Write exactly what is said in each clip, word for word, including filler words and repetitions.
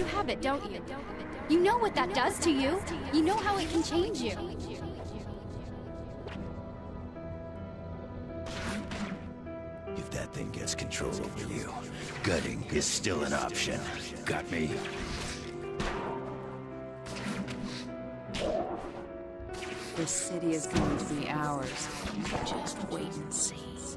have it, don't you? You know what that does to you. You know how it can change you. If that thing gets control over you, gutting is still an option. Got me? This city is going to be ours. Just wait and see.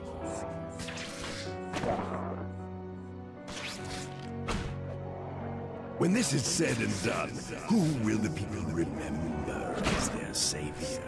When this is said and done, who will the people remember as their savior?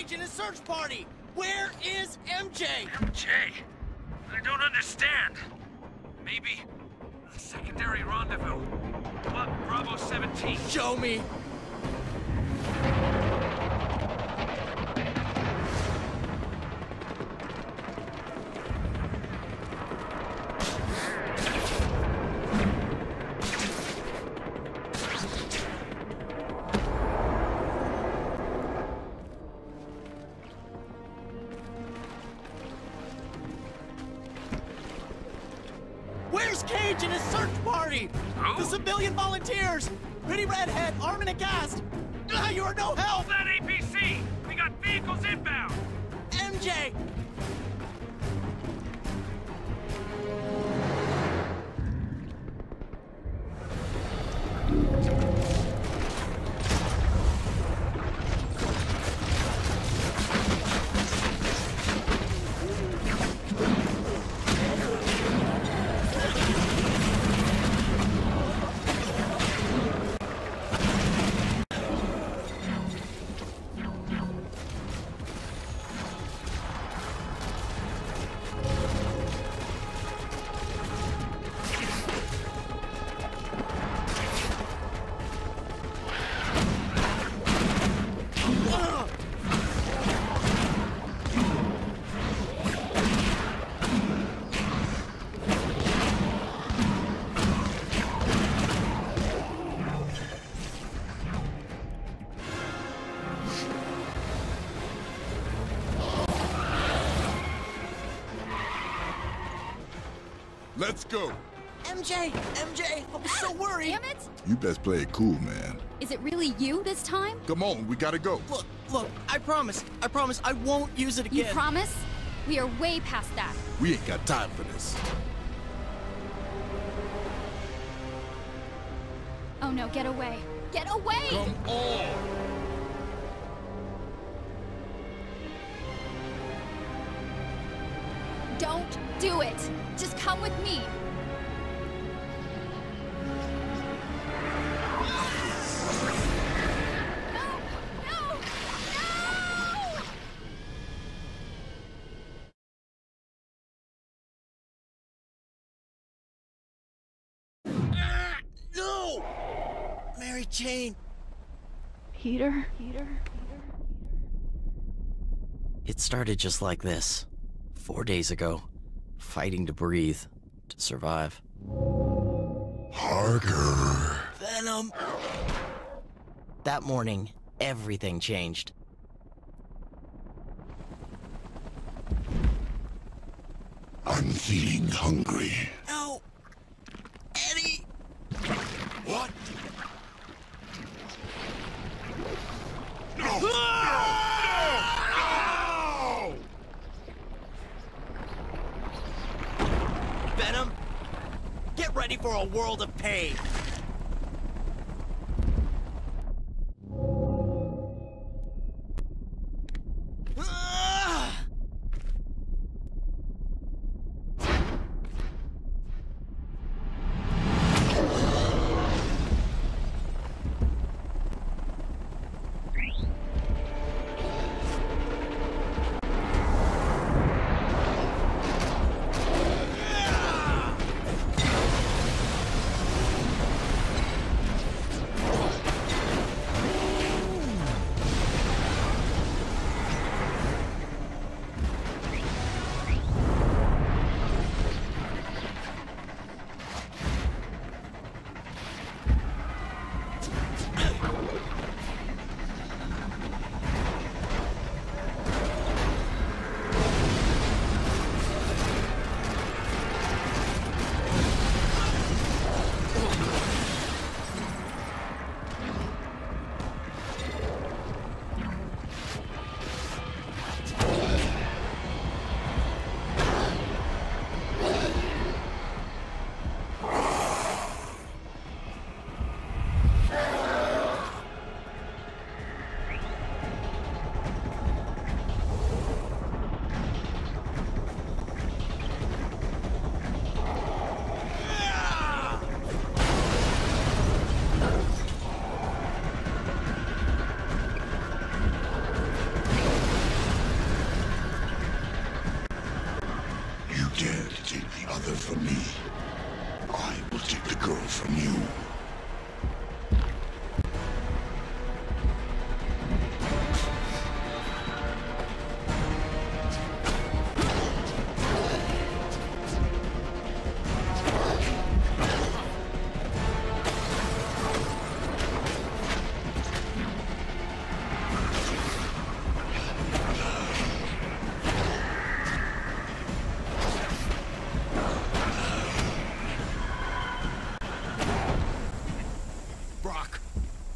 Cage and his search party? Where is M J? M J? I don't understand. Maybe a secondary rendezvous. What, Bravo seventeen? Show me. Where's Cage and his search party? Who? The civilian volunteers! Pretty redhead, arm and a cast! Ah, you are no help! Hold that A P C! We got vehicles inbound! M J! Let's go. M J! M J! I was so worried! Damn it! You best play it cool, man. Is it really you this time? Come on, we gotta go. Look, look, I promise, I promise I won't use it You again. promise? We are way past that. We ain't got time for this. Oh no, get away. Get away! Come on. Don't do it! Just come with me! No! No! No! Ah, no! Mary Jane! Peter? Peter? It started just like this. Four days ago. Fighting to breathe. To survive. Parker. Venom! That morning, everything changed. I'm feeling hungry. No! Eddie! What? No! Ah! No! Venom! Get ready for a world of pain! Ah!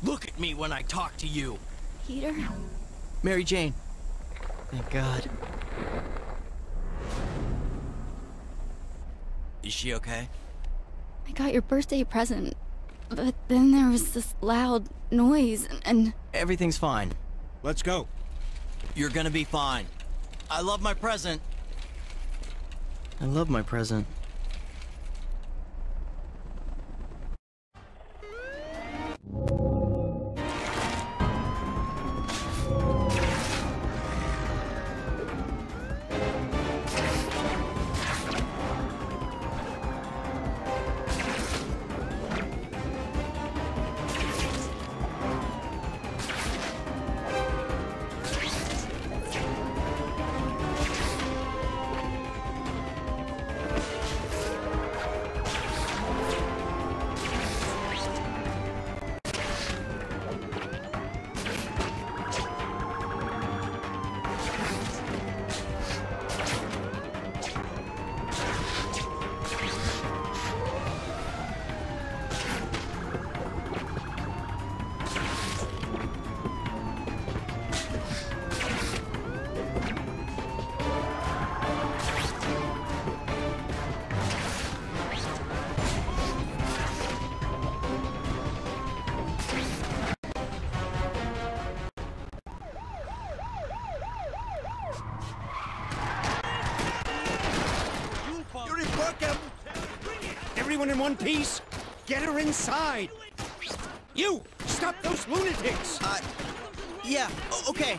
Look at me when I talk to you. Peter? Mary Jane. Thank God. Is she okay? I got your birthday present, but then there was this loud noise, and... and... Everything's fine. Let's go. You're gonna be fine. I love my present. I love my present. Everyone in one piece? Get her inside! You! Stop those lunatics! Uh, yeah, o- okay.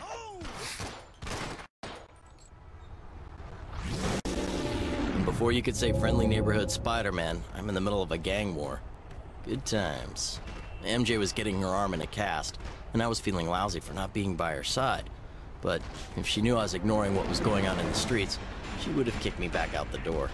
Before you could say friendly neighborhood Spider-Man, I'm in the middle of a gang war. Good times. M J was getting her arm in a cast, and I was feeling lousy for not being by her side. But if she knew I was ignoring what was going on in the streets, she would have kicked me back out the door.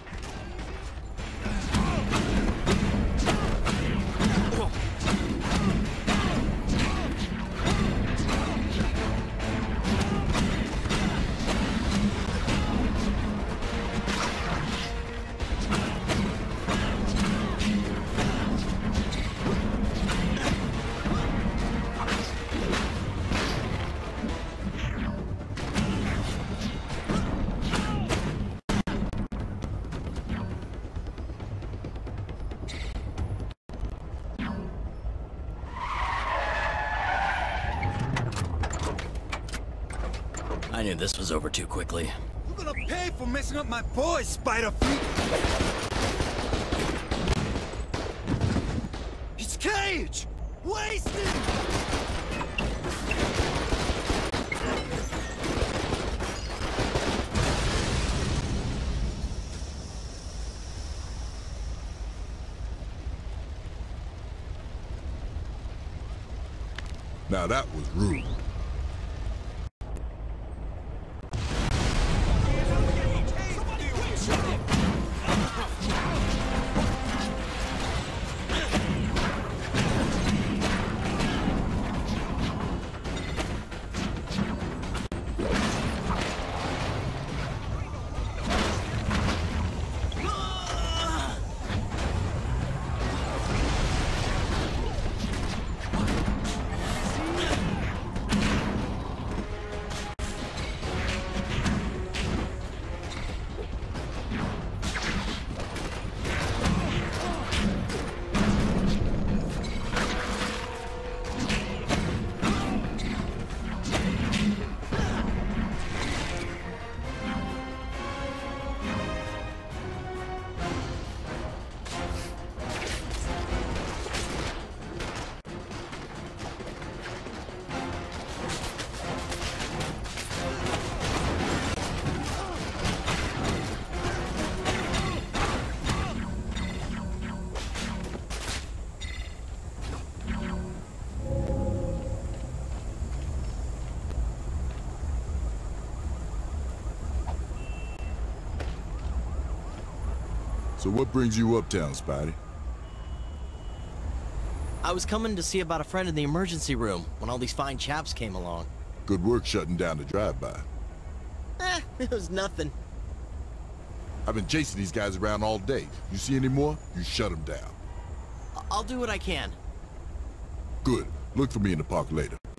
I knew this was over too quickly. You're gonna pay for messing up my boy, Spider-Feet! It's Cage! Wasted! Now that was rude. So what brings you uptown, Spidey? I was coming to see about a friend in the emergency room when all these fine chaps came along. Good work shutting down the drive-by. Eh, it was nothing. I've been chasing these guys around all day. You see any more, you shut them down. I- I'll do what I can. Good. Look for me in the park later.